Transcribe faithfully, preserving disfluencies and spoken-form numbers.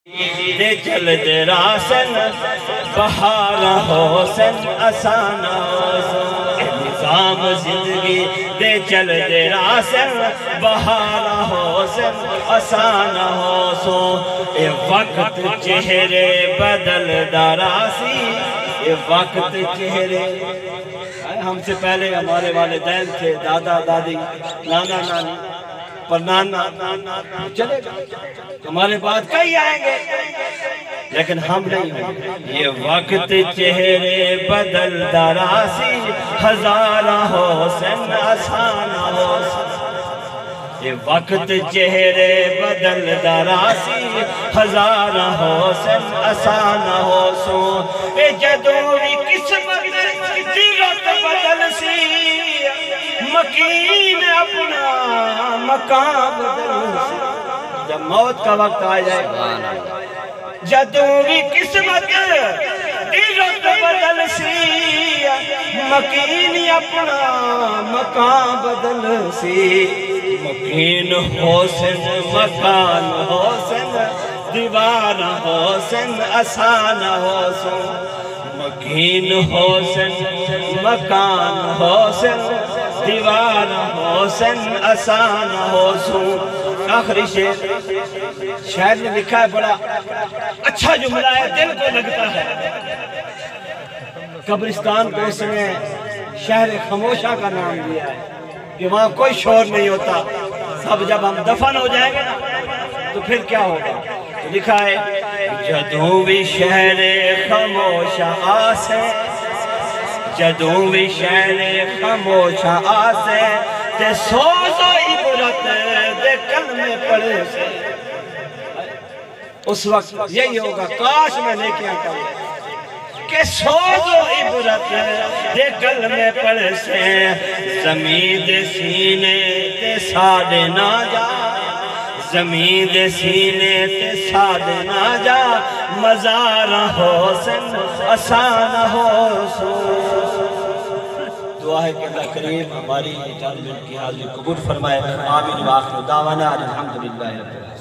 دے چل دے راسن بہار حسن آسان نظام زندگی دے چل دے راسن بہار حسن آسان ہو سو اے وقت چہرے بدل دراسی اے وقت چہرے ہم سے پہلے ہمارے والدین تھے دادا دادی نانا نانی پر نانا چلے گا ہمارے بعد کئی آئیں گے لیکن ہم نہیں ہوں یہ وقت چہرے بدل دراسی ہزارہ حسن آسان حسن یہ وقت چہرے بدل دراسی ہزارہ حسن آسان حسن اے جدوی قسمت دیرت بدل سی مکین اپنا مقام بدل سی جب موت کا وقت آ جائے جدوی قسمت دیرت بدل سی مکین اپنا مقام بدل سی مکین حسن مکان حسن دیوان حسن آسان حسن مکین حسن مکان حسن دیوان حسن آسان حسن آخری شعر شاعر نے لکھا ہے بڑا اچھا جملہ ہے دل کو لگتا ہے قبرستان کو اس نے شہر خاموشہ کا نام دیا ہے کہ وہاں کوئی شور نہیں ہوتا سب جب ہم دفن ہو جائیں گے تو پھر کیا ہوگا تو لکھا ہے جدوی شہر خاموشہ آسے جدوی شہر خاموشہ آسے تے سوز و عبرت دے کلمے پڑھے سے اس وقت یہی ہوگا کاش میں نیکیاں کروں کہ سوز و عبرت دے کلمے پڑھے سے زمین دے سینے تے ساڑے نہ جا زمین دے سینے تے ساڑے نہ جا مزار حسن آسان حسن دعا ہے کہ اللہ کریم ہماری طالب علم کی حاضری قبول فرمائے آمین و آخر دعوانا الحمدللہ رب العالمین